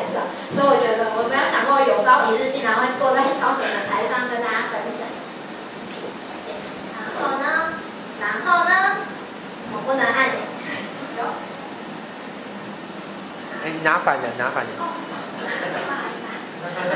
台上，所以我觉得我没有想过有朝一日竟然会坐在焦点的台上跟大家分享。然后呢，我不能按钮。 哎，你拿反了，拿反了。 不好意思啊。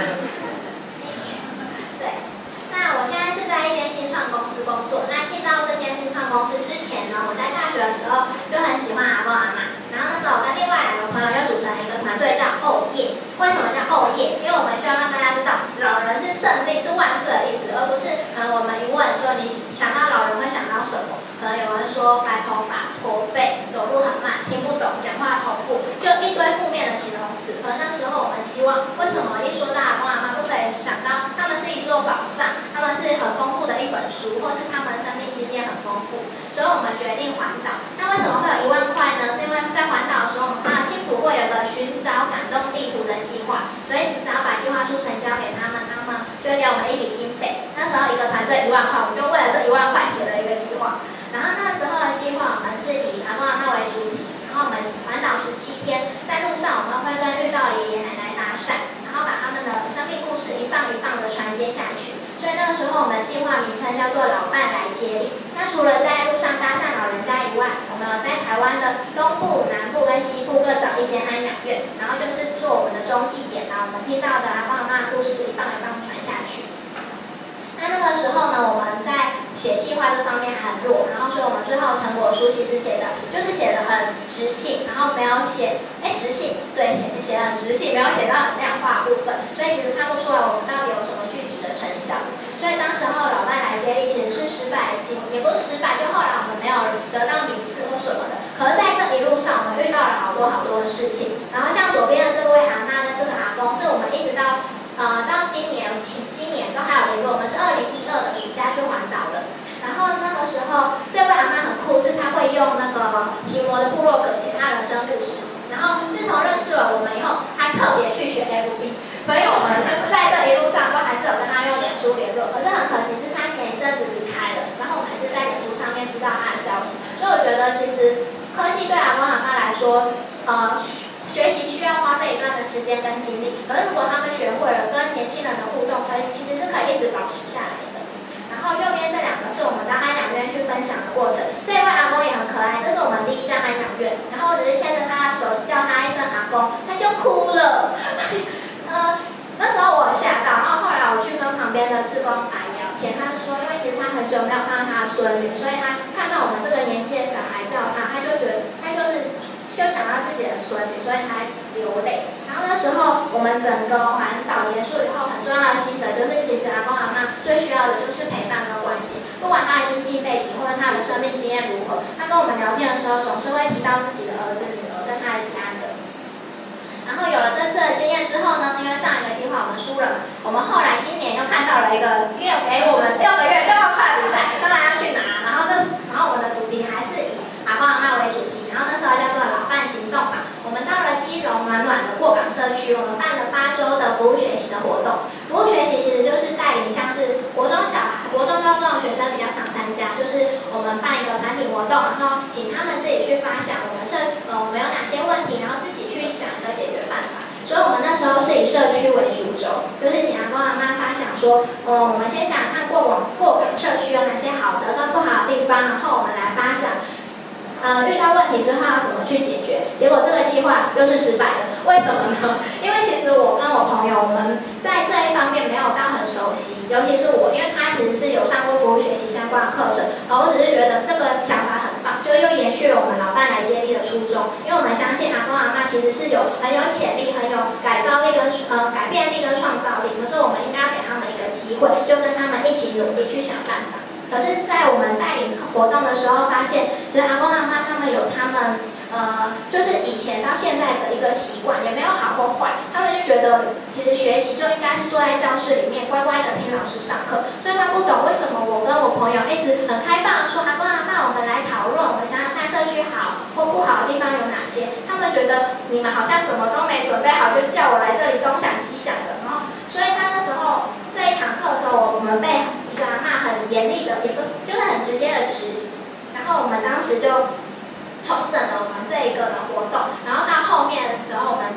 对，那我现在是在一间新创公司工作。那进到这间新创公司之前呢，我在大学的时候就很喜欢阿公阿嬷。然后那时候我跟另外2个朋友就组成一个团队叫欧业。为什么叫欧业？因为我们希望让大家知道，老人是胜利，是万岁的意思，而不是我们一问说你想到老人会想到什么？可能有人说白头发、驼背、走路很慢、听不懂、讲话重复，就一堆负面的形容词。可那时候我们希望，为什么一说到阿公阿嬷，不可以想到他们是一座宝藏，他们是很丰富的一本书，或是他们生命经验很丰富。所以我们决定环岛。那为什么会有1万块呢？是因为在环岛的时候，我们看到青浦会有个寻找感动地图的计划，所以只要把计划书呈交给他们，他们就会给我们一笔经费。那时候一个团队1万块，我们就为了这1万块写了一个计划。然后那时候的计划，我们是以阿公阿嬷为主体，然后我们环岛17天，在路上我们会跟遇到爷爷奶奶搭讪，然后把他们的生命故事一棒一棒的传接下去。所以那个时候我们的计划名称叫做老伴来接力。那除了在路上搭讪老人家以外，我们有在台湾的东部、南部跟西部各找一些安养院，然后就是做我们的中继点，把我们听到的阿公阿嬷的故事一棒一棒传下去。那个时候呢，我们在写计划这方面很弱，然后所以我们最后成果书其实写的很直性，然后没有写直性，对，写的很直性，没有写到很量化部分，所以其实看不出来我们到底有什么具体的成效。所以当时候老伴来接力其实是失败的经历，也不是失败，就后来我们没有得到名次或什么的。可是在这一路上，我们遇到了好多的事情。然后像左边的这位阿嬷跟这个阿公，是我们一直到今年都还有联络。我们是2012的暑假去环岛的。然后那个时候，这位阿嬷很酷，是她会用那个奇摩的部落格写她人生故事。然后自从认识了我们以后，她特别去学 FB， 所以我们在这一路上都还是有跟她用脸书联络。可是很可惜是她前一阵子离开了，然后我们还是在脸书上面知道她的消息。所以我觉得其实科技对阿公阿嬷来说，学习需要花费一段的时间跟精力，可是如果他们学会了跟年轻人的互动，其实是可以一直保持下来的。然后右边这2个是我们到安养院去分享的过程。这位阿公也很可爱，这是我们第1站安养院。然后我只是牵着他的手叫他一声阿公，他就哭了。那时候我吓到，然后后来我去跟旁边的志工阿姨聊天，他就说，因为其实他很久没有看到他的孙女，所以他看到我们这个年纪的小孩叫他，他就觉得就想到自己的孙女，所以他流泪。然后那时候我们整个环岛结束以后，很重要的心得就是，其实阿公阿嬷最需要的就是陪伴跟关心。不管他的经济背景或者他的生命经验如何，他跟我们聊天的时候，总是会提到自己的儿子、女儿跟他的家人。然后有了这次的经验之后呢，因为上一个计划我们输了，我们后来今年又看到了一个给我们6个月6万块的比赛，当然要去拿。然后我们的主题还是以阿公阿嬷为主题。然后那时候叫做老伴行动吧。我们到了基隆暖暖的过港社区，我们办了8周的服务学习的活动。服务学习其实就是带领像是国中、高中的学生比较常参加，就是我们办一个团体活动，然后请他们自己去发想我们有哪些问题，然后自己去想一个解决办法。所以我们那时候是以社区为主轴，就是请阿公阿嬷发想说，我们先想看过港社区有哪些好的跟不好的地方，然后我们来发想。遇到问题之后要怎么去解决？结果这个计划又是失败的，为什么呢？因为其实我跟我朋友，我们在这一方面没有到很熟悉，尤其是我，因为他其实是有上过服务学习相关的课程，我只是觉得这个想法很棒，就又延续了我们老伴来接力的初衷，因为我们相信阿公阿嬷其实是很有潜力、很有改造力跟改变力跟创造力，可是我们应该给他们一个机会，就跟他们一起努力去想办法。可是，在我们带领活动的时候，发现其实阿公阿嬷他们有他们就是以前到现在的一个习惯，也没有好或坏。他们就觉得，其实学习就应该是坐在教室里面乖乖的听老师上课。所以他不懂为什么我跟我朋友一直很开放的说，阿公阿嬷，我们来讨论，我们想想看社区好或不好的地方有哪些。他们觉得你们好像什么都没准备好，就叫我来这里东想西想的。然后，所以他那时候这一堂课的时候，我们被一个阿嬷很严厉的，就是很直接的质疑。然后我们当时就重整了我们这一个的活动，然后到后面的时候，我们检讨，其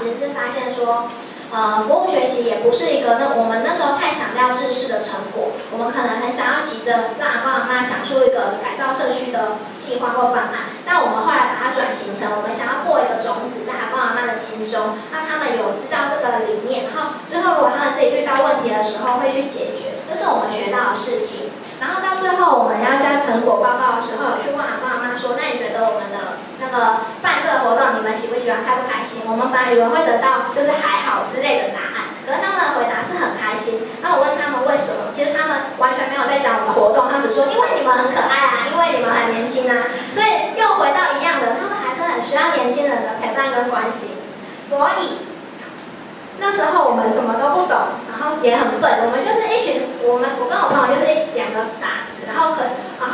其实是发现说，服务学习也不是一个我们那时候太强调制式的成果，我们可能很想要急着让阿公阿嬷想出一个改造社区的计划或方案，但我们后来把它转型成我们想要播一个种子在阿公阿嬷的心中，让他们有知道这个理念，然后之后如果他们自己遇到问题的时候会去解决，这是我们学到的事情。然后到最后我们要交成果报告的时候，有去问阿公阿嬷说，那你觉得我们的那个办这个活动，你们喜不喜欢，开不开心？我们本来以为会得到就是还好之类的答案，可是他们的回答是很开心。那我问他们为什么，其实他们完全没有在讲我们的活动，他只说因为你们很可爱啊，因为你们很年轻啊，所以又回到一样的，他们还是很需要年轻人的陪伴跟关心。所以那时候我们什么都不懂，然后也很笨，我们就是一群我跟我朋友就是两个傻子，然后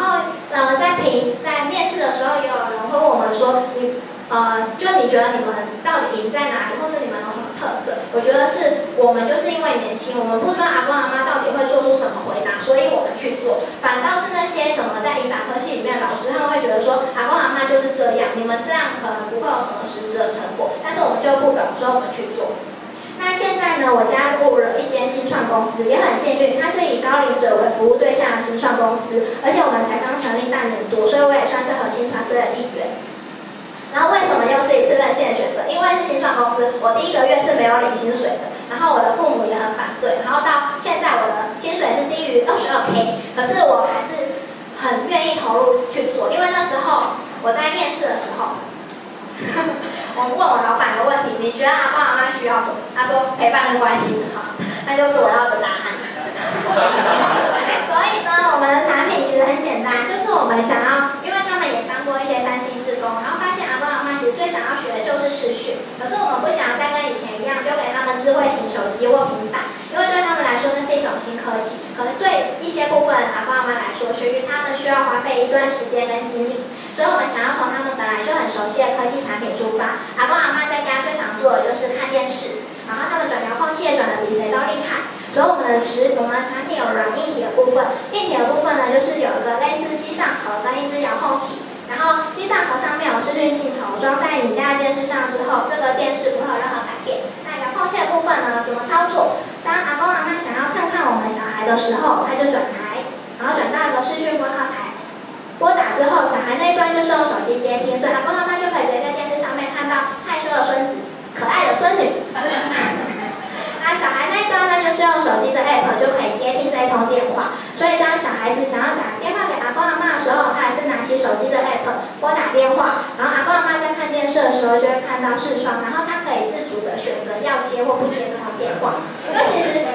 在面试的时候，也有人会问我们说，就你觉得你们到底赢在哪里，或是你们有什么特色？我觉得是我们就是因为年轻，我们不知道阿公阿嬷到底会做出什么回答，所以我们去做。反倒是那些什么在语法科系里面的老师，他们会觉得说阿公阿嬷就是这样，你们这样可能不会有什么实质的成果，但是我们就不懂，所以我们去做。那现在呢，我加入了一间新创公司，也很幸运，它是以高龄者为服务对象的新创公司，而且我们才刚成立半年多，所以我也算是核心团队的一员。然后为什么又是一次任性的选择？因为是新创公司，我第1个月是没有领薪水的，然后我的父母也很反对，然后到现在我的薪水是低于22K， 可是我还是很愿意投入去做，因为那时候我在面试的时候。我问我老板的问题，你觉得阿公阿嬷需要什么？他说陪伴跟关心，好，那就是我要的答案。所以呢，我们的产品其实很简单，就是我们想要，因为他们也当过一些3C 志工，然后发现阿公阿嬷其实最想要学的就是视讯，可是我们不想再跟以前一样丢给他们智慧型手机或平板，因为对他们来说那是一种新科技，可是对一些部分阿公阿嬷来说，学习他们需要花费一段时间跟精力。所以我们想要从他们本来就很熟悉的科技产品出发，阿公阿嬷在家最常做的就是看电视，然后他们转遥控器也转得比谁都厉害。所以我们的产品有软硬体的部分，硬体的部分呢就是有一个类似机上盒跟一只遥控器，然后机上盒上面有视讯镜头，装在你家的电视上之后，这个电视不会有任何改变。那遥控器的部分呢怎么操作？当阿公阿嬷想要看我们小孩的时候，他就转台，然后转到一个视讯拨号台。拨打之后，小孩那一端就是用手机接听，所以阿公阿嬷就可以直接在电视上面看到害羞的孙子、可爱的孙女。那小孩那一端呢，就是用手机的 app 就可以接听这一通电话。所以当小孩子想要打电话给阿公阿嬷的时候，他也是拿起手机的 app 拨打电话，然后阿公阿嬷在看电视的时候就会看到视窗，然后他可以自主的选择要接或不接这通电话。因为其实，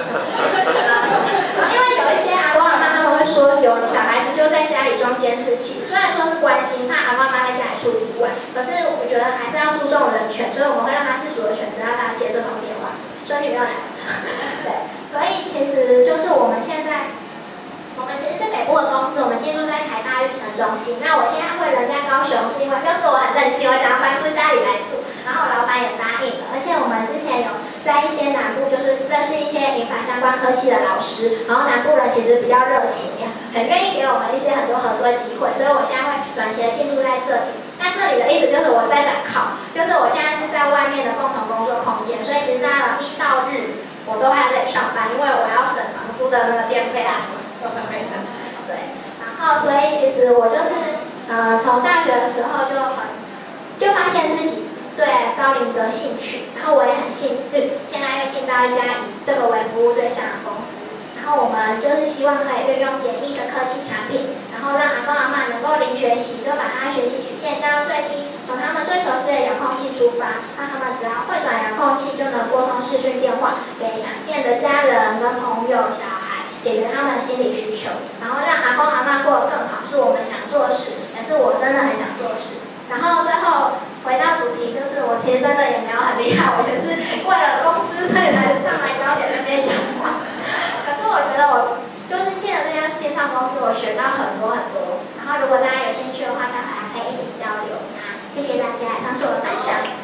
因为有一些阿公阿嬷他们会说，有小孩子就在家里装监视器，虽然说是关心，怕阿公阿嬷在家里出意外，可是我觉得还是要注重人权，所以我们会让他自主的选择要不要接这通电话。孙女没有来，对，所以其实就是我们现在。我们其实是北部的公司，我们进驻在台大育成中心。那我现在会人在高雄，是因为就是我很任性，我想要搬出家里来住，然后我老板也答应了。而且我们之前有在一些南部，就是认识一些民法相关科系的老师，然后南部人其实比较热情，也很愿意给我们一些很多合作机会，所以我现在会短期的进驻在这里。那这里的意思就是我在赶考，就是我现在是在外面的共同工作空间，所以其实在1到日我都还在上班，因为我要省房租的那个电费啊什么。对，然后所以其实我就是从大学的时候就发现自己对高龄的兴趣，然后我也很幸运，现在又进到一家以这个为服务对象的公司，然后我们就是希望可以运用简易的科技产品，然后让阿公阿嬷能够零学习，就把他学习曲线降到最低，从他们最熟悉的遥控器出发，让他们只要会转遥控器就能拨通视讯电话给想见的家人跟朋友、小孩。解决他们的心理需求，然后让阿公阿嬷过得更好，是我们想做的事，也是我真的很想做的事。然后最后回到主题，就是我其实真的也没有很厉害，我就是为了公司所以才上来高点那边讲话。可是我觉得我就是进了这家新创公司，我学到很多很多。然后如果大家有兴趣的话，待会还可以一起交流。那谢谢大家，以上是我的分享。